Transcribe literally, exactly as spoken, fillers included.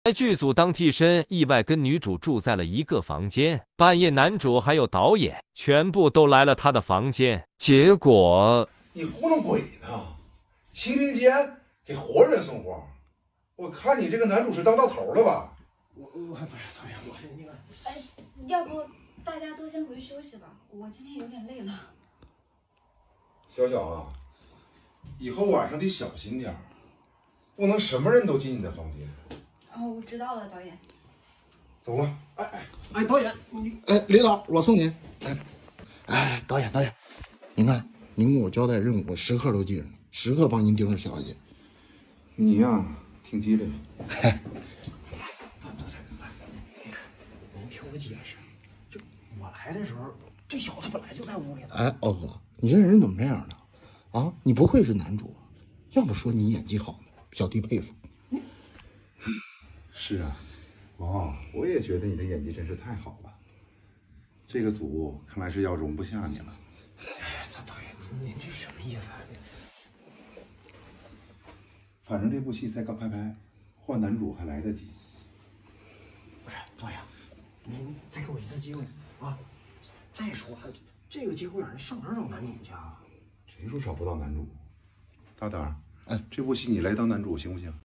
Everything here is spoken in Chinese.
在剧组当替身，意外跟女主住在了一个房间。半夜，男主还有导演全部都来了他的房间，结果你糊弄鬼呢？麒麟间给活人送花，我看你这个男主是当到头了吧？ 我我不是导演，我是那个…… 哎，要不大家都先回去休息吧，我今天有点累了。 小小啊，以后晚上得小心点儿，不能什么人都进你的房间。 哦，我知道了，导演。 走了。 哎哎哎，导演，你哎，李导，我送您。哎哎，导演导演，您看，您给我交代任务，我时刻都记着呢，时刻帮您盯着小姐。 你呀，挺机灵。 嘿。您听我解释，这我来的时候，这小子本来就在屋里呢。哎，奥哥，你这人怎么这样呢？啊，你不愧是男主，要不说你演技好呢，小弟佩服。 是啊，王，我也觉得你的演技真是太好了。这个组看来是要容不下你了。 那导演，您您这什么意思啊？ 反正这部戏才刚拍拍，换男主还来得及。 不是导演，您再给我一次机会啊！再说了，这个节骨眼上哪儿找男主去啊？ 谁说找不到男主？大胆，哎，这部戏你来当男主行不行？